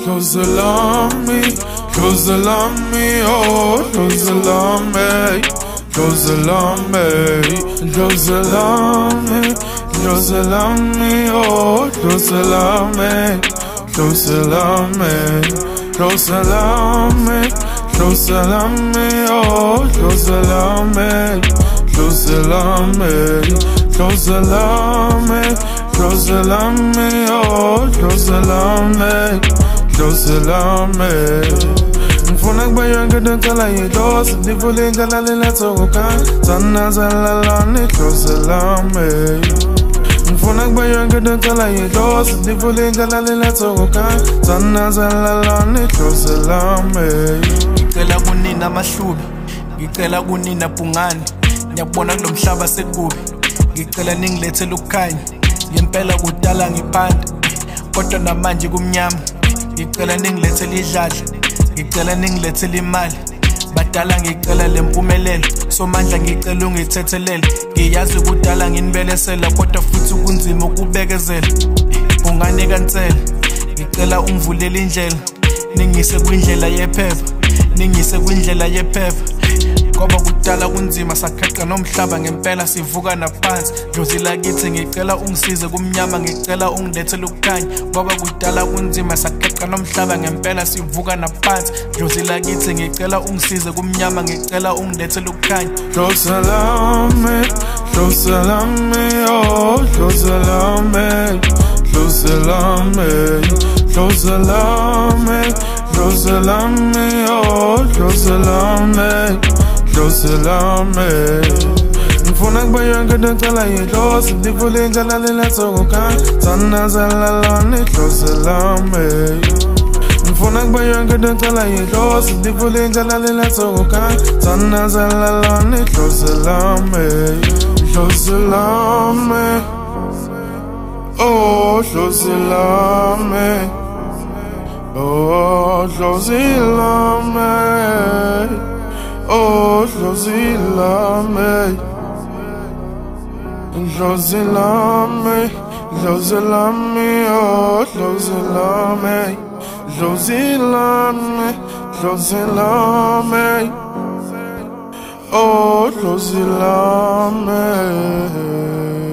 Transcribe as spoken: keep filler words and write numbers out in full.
closer love me, closer love me, oh, closer love me, closer love me, closer love me, closer love me, oh, closer love me, closer love me, closer love me, closer love me, oh, closer love me, closer love me, closer love me, closer love me, oh, closer love me, closer love me. Mfuna kubayo ngedokala yedosi ndivule ngalale latoka Tana zalalani closer love me. Mfuna kubayo ngedokala yedosi ndivule ngalale latoka Tana zalalani closer love me. Ngicela kunina mahlubi, ngicela kunina pungani, ngiyabona kulo mhlaba sekubi, ngicela ningilethele ukukhanya, ngempela kudala ngiphanda, kodwa namanje kumnyama, ngicela ningilethele idladla, ngicela ningilethele imali, badala ngicela lempumelelo, somandla ngicela ungithethelele, ngiyazi kudala nginibelesela, kodwa futhi kunzima ukubekezela, ungane kansela, ngicela ungivulele indlela, ningise kwindlela yephepha, ningise kwindlela yephepha, ngoba kudala kunzima sakheqa nomhlaba ngempela sivuka naphansi, dlozi lakithi ngicela ungisize kumnyama, ngicela ungilethele ukukhanya, ngoba kudala kunzima sakheqa nomhlaba ngempela sivuka naphansi, dlozi lakithi ngicela ungisize kumnyama, ngicela ungilethele ukukhanya. Closer love me, closer love me, oh, closer love me, closer love me, closer love me, closer love me, oh, closer love me, closer love me. Mfuna kubayo ngedokala yedosi ndivule ngalale latoka Tana zalalani closer love me. Mfuna kubayo ngedokala yedosi ndivule ngalale latoka Tana zalalani closer love me, closer love me, oh, closer love me, oh, closer love me, oh, closer love me, closer love me, closer love me, oh, closer love me, closer love me, closer love me, oh, closer love me.